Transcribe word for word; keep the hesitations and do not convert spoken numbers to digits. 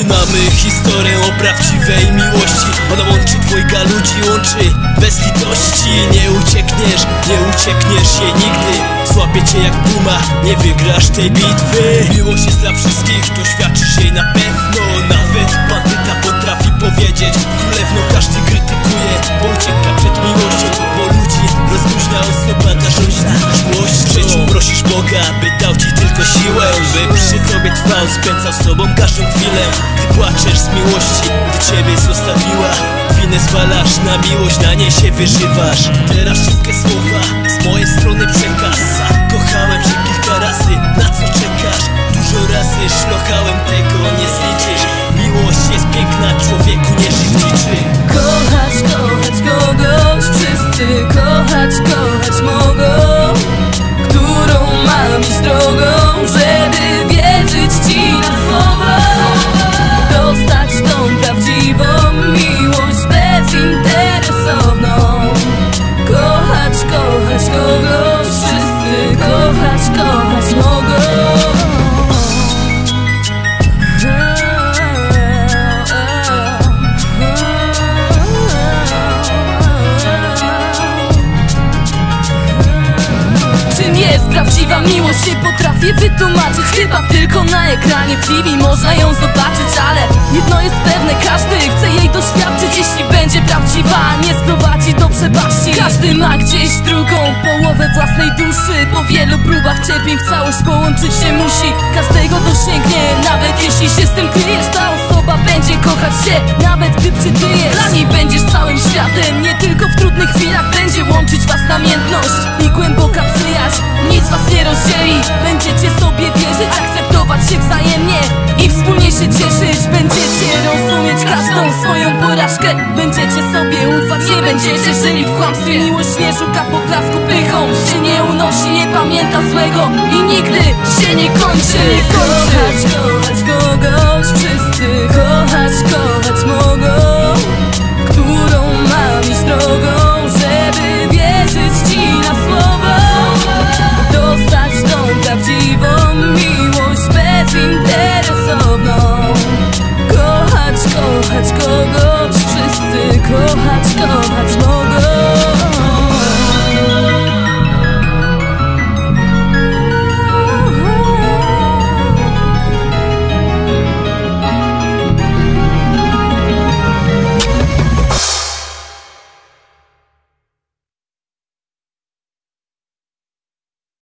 Mamy historię o prawdziwej miłości. Ona łączy dwojga ludzi, łączy bez litości. Nie uciekniesz, nie uciekniesz jej nigdy. Złapie cię jak puma, nie wygrasz tej bitwy. Miłość jest dla wszystkich, doświadczysz jej na pewno. Nawet bandyta potrafi powiedzieć królewno. Każdy krytykuje, bo ucieka przed miłością, bo ludzi rozluźnia osoba darząca miłością. W życiu prosisz Boga, by dał ci tylko siłę, by przy tobie trwał, spędzał z tobą każdą chwilę. Gdy płaczesz z miłości, gdy ciebie zostawiła, winę zwalasz na miłość, na niej się wyżywasz. Teraz szybkie słowa, z mojej strony przekaz. Kochałem się kilka razy, na co czekasz? Dużo razy szlokałem, tego nie zliczysz. Miłość jest piękna, człowieku nie żyć liczy. Kochać, kochać kogoś, wszyscy kochać, kochać mogą. Którą mam iść drogą, żeby wierzyć ci na słowo. Dostać tą prawdziwą miłość bezinteresowną. Kochać, kochać kogoś, wszyscy kochać, kochać mogą. Czym jest prawdziwa miłość, nie potrafię wytłumaczyć. Chyba tylko na ekranie w T V można ją zobaczyć. Ale jedno jest pewne, każdy chce jej doświadczyć. Jeśli będzie prawdziwa, nie sprowadzi do przepaści. Każdy ma gdzieś drugą połowę własnej duszy. Po wielu próbach cierpień w całość połączyć się musi. Każdego dosięgnie, nawet jeśli się z tym kryjesz. Ta osoba będzie kochać się, nawet gdy przytyjesz. Dla niej będziesz całym światem, nie tylko w trudnych chwilach. Będzie łączyć was namiętność i głęboka przyjaźń. Nic was nie rozdzieli, będziecie sobie wierzyć, akceptować się wzajemnie i wspólnie się cieszyć. Będziecie rozumieć każdą swoją porażkę. Będziecie sobie ufać, nie będziecie żyli w kłamstwie. Miłość nie szuka poklasku pychą, się nie unosi, nie pamięta złego i nigdy się nie kończy.